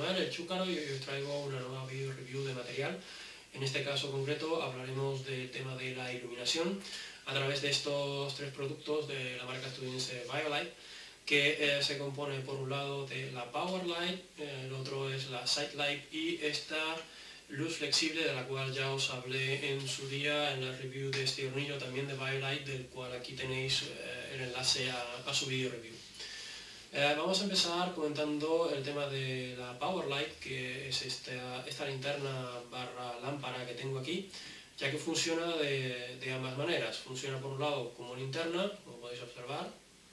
Ismael, el Chúcaro, y hoy os traigo una nueva video review de material. En este caso concreto hablaremos del tema de la iluminación a través de estos tres productos de la marca estadounidense BioLite, que se compone por un lado de la Power Light, el otro es la Side Light y esta luz flexible de la cual ya os hablé en su día en la review de este hornillo también de BioLite, del cual aquí tenéis el enlace a su video review. Vamos a empezar comentando el tema de la Power Light, que es esta linterna barra lámpara que tengo aquí, ya que funciona de ambas maneras. Funciona por un lado como linterna, como podéis observar,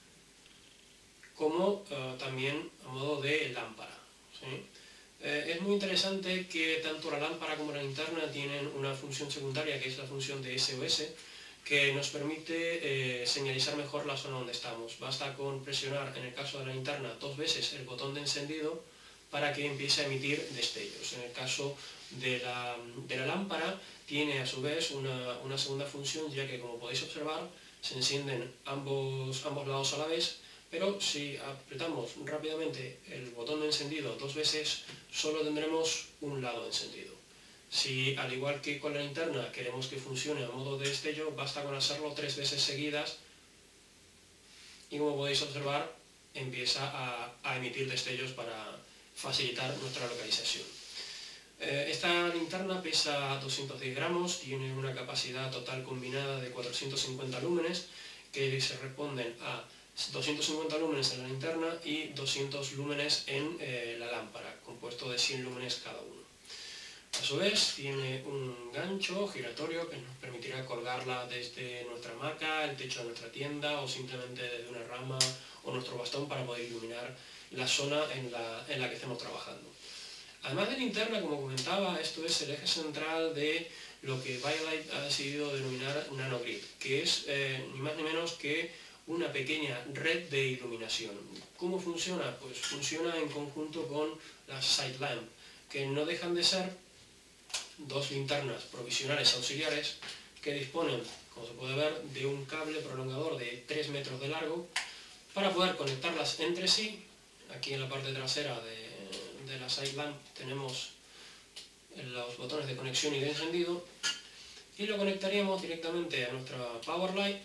como también a modo de lámpara, ¿sí? Es muy interesante que tanto la lámpara como la linterna tienen una función secundaria, que es la función de SOS, que nos permite señalizar mejor la zona donde estamos. Basta con presionar, en el caso de la linterna, 2 veces el botón de encendido para que empiece a emitir destellos. En el caso de la lámpara tiene a su vez una segunda función, ya que, como podéis observar, se encienden ambos lados a la vez, pero si apretamos rápidamente el botón de encendido 2 veces, solo tendremos un lado encendido. Si, al igual que con la linterna, queremos que funcione a modo de destello, basta con hacerlo 3 veces seguidas y, como podéis observar, empieza a emitir destellos para facilitar nuestra localización. Esta linterna pesa 210 gramos, tiene una capacidad total combinada de 450 lúmenes, que se responden a 250 lúmenes en la linterna y 200 lúmenes en la lámpara, compuesto de 100 lúmenes cada uno. A su vez tiene un gancho giratorio que nos permitirá colgarla desde nuestra hamaca, el techo de nuestra tienda o simplemente desde una rama o nuestro bastón para poder iluminar la zona en la que estemos trabajando. Además de linterna, como comentaba, esto es el eje central de lo que BioLite ha decidido denominar nanogrid, que es ni más ni menos que una pequeña red de iluminación. ¿Cómo funciona? Pues funciona en conjunto con las side lamp, que no dejan de ser dos linternas provisionales auxiliares que disponen, como se puede ver, de un cable prolongador de 3 metros de largo para poder conectarlas entre sí. Aquí en la parte trasera de la side lamp tenemos los botones de conexión y de encendido, y lo conectaríamos directamente a nuestra Power Light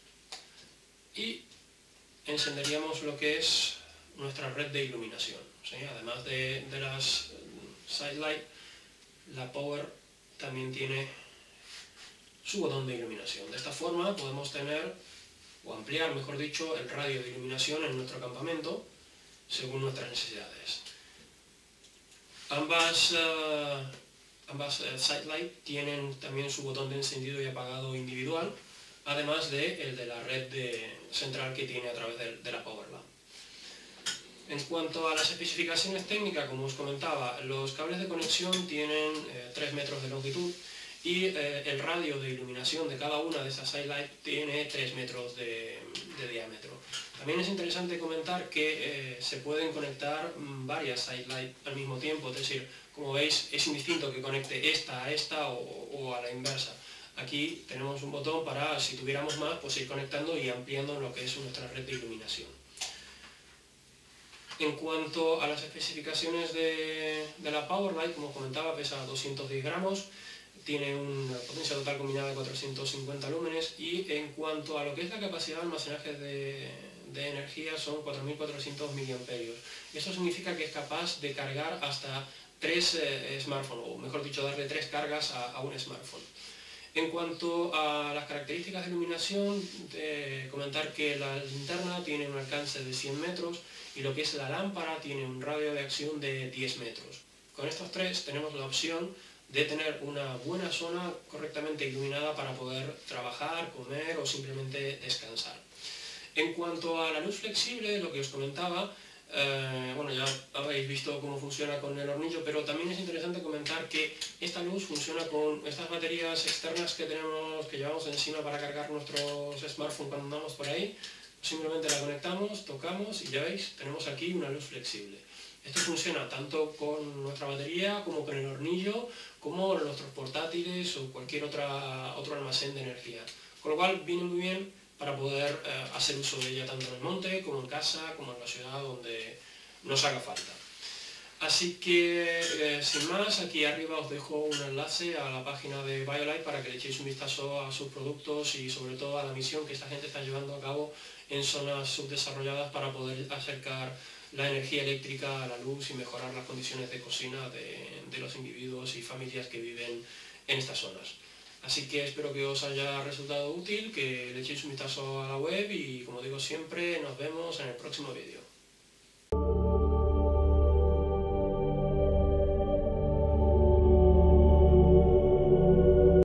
y encenderíamos lo que es nuestra red de iluminación, ¿sí? Además de las side light, la Power también tiene su botón de iluminación. De esta forma podemos tener, o ampliar mejor dicho, el radio de iluminación en nuestro campamento según nuestras necesidades. Ambas side light tienen también su botón de encendido y apagado individual, además de el de la red central que tiene a través de la Power Lamp. En cuanto a las especificaciones técnicas, como os comentaba, los cables de conexión tienen 3 metros de longitud y el radio de iluminación de cada una de esas side light tiene 3 metros de diámetro. También es interesante comentar que se pueden conectar varias side light al mismo tiempo, es decir, como veis, es indistinto que conecte esta a esta o a la inversa. Aquí tenemos un botón para, si tuviéramos más, pues ir conectando y ampliando lo que es nuestra red de iluminación. En cuanto a las especificaciones de la Power Light, como os comentaba, pesa 210 gramos, tiene una potencia total combinada de 450 lúmenes y en cuanto a lo que es la capacidad de almacenaje de energía son 4.400 miliamperios. Eso significa que es capaz de cargar hasta 3 smartphones, o mejor dicho, darle 3 cargas a un smartphone. En cuanto a las características de iluminación, comentar que la linterna tiene un alcance de 100 metros y lo que es la lámpara tiene un radio de acción de 10 metros. Con estos tres tenemos la opción de tener una buena zona correctamente iluminada para poder trabajar, comer o simplemente descansar. En cuanto a la luz flexible, lo que os comentaba, bueno, ya habéis visto cómo funciona con el hornillo, pero también es interesante comentar que esta luz funciona con estas baterías externas que llevamos encima para cargar nuestros smartphones cuando andamos por ahí. Simplemente la conectamos, tocamos y ya veis, tenemos aquí una luz flexible. Esto funciona tanto con nuestra batería como con el hornillo, como nuestros portátiles o cualquier otro almacén de energía. Con lo cual viene muy bien para poder hacer uso de ella tanto en el monte, como en casa, como en la ciudad, donde nos haga falta. Así que, sin más, aquí arriba os dejo un enlace a la página de BioLife para que le echéis un vistazo a sus productos y sobre todo a la misión que esta gente está llevando a cabo en zonas subdesarrolladas para poder acercar la energía eléctrica a la luz y mejorar las condiciones de cocina de los individuos y familias que viven en estas zonas. Así que espero que os haya resultado útil, que le echéis un vistazo a la web y, como digo siempre, nos vemos en el próximo vídeo.